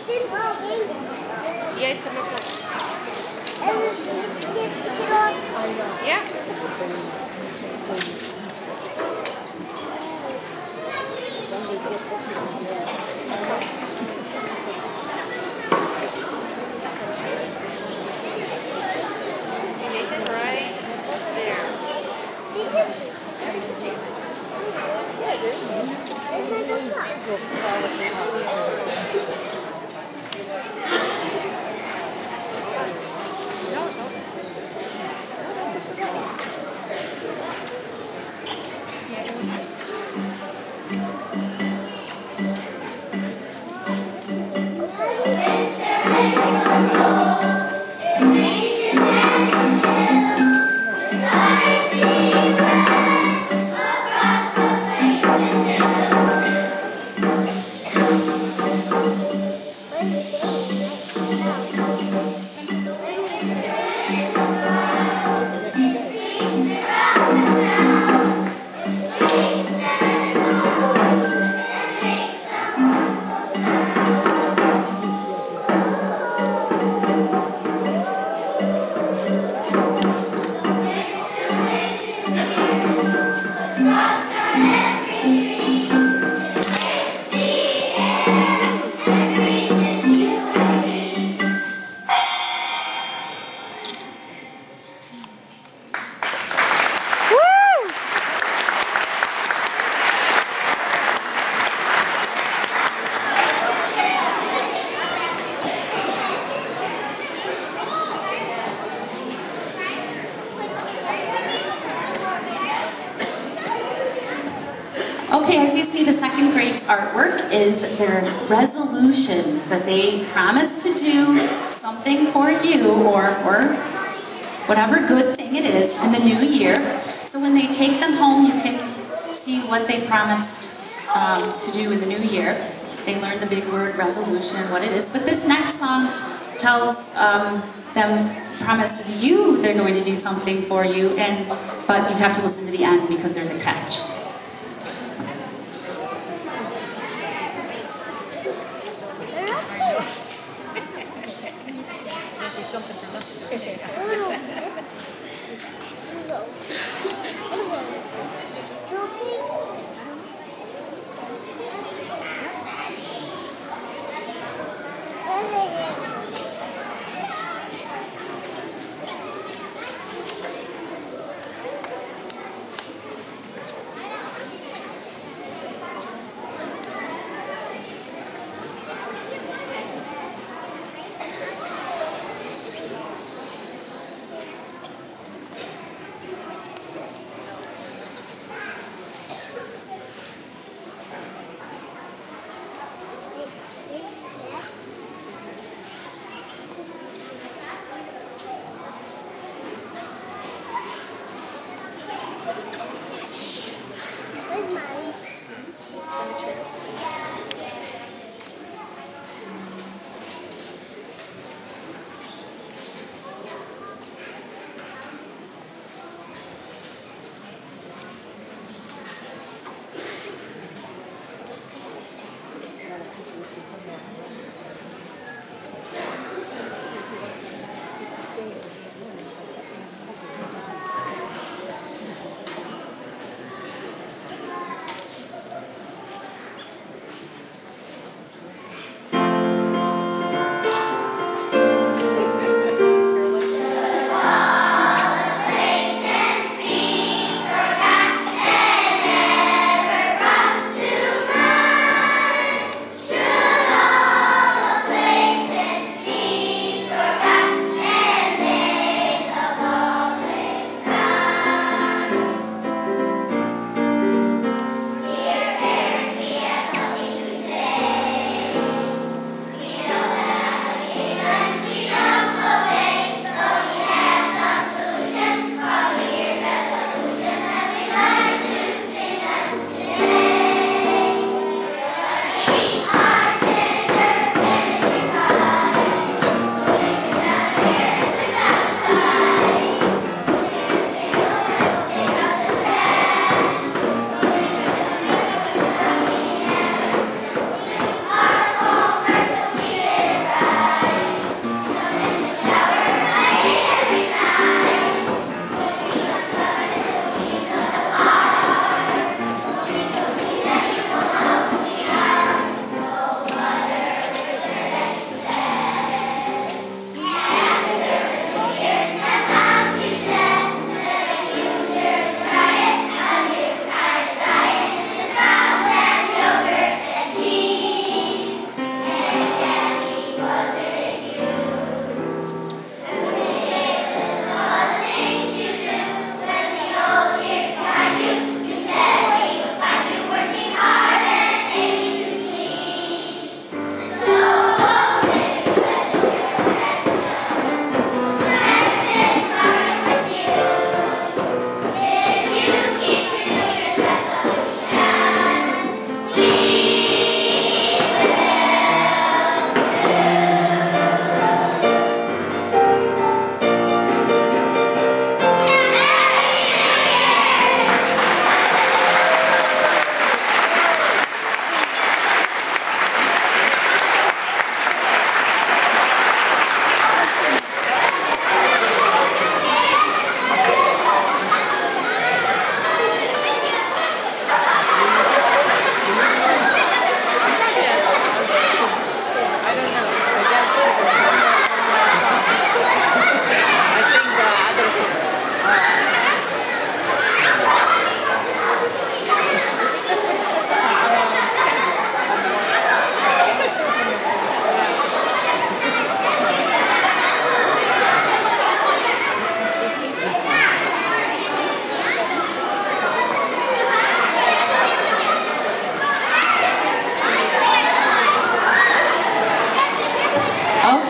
Yes, commercial. Yeah. Right there. Okay, as you see, the second grade's artwork is their resolutions that they promise to do something for you or for whatever good thing it is in the new year. So when they take them home, you can see what they promised to do in the new year. They learn the big word resolution, what it is. But this next song tells them, promises you they're going to do something for you, but you have to listen to the end because there's a catch.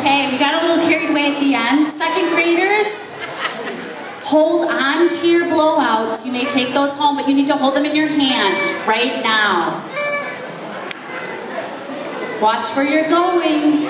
Okay, we got a little carried away at the end. Second graders, hold on to your blowouts. You may take those home, but you need to hold them in your hand right now. Watch where you're going.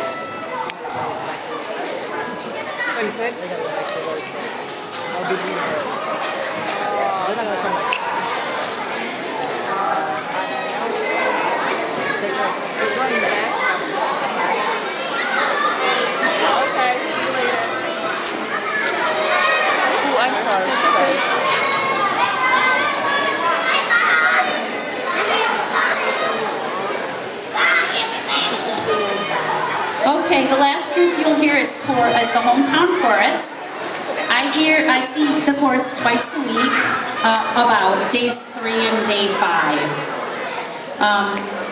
Okay, the last group you'll hear is the hometown chorus. I see the chorus twice a week, about days 3 and day 5.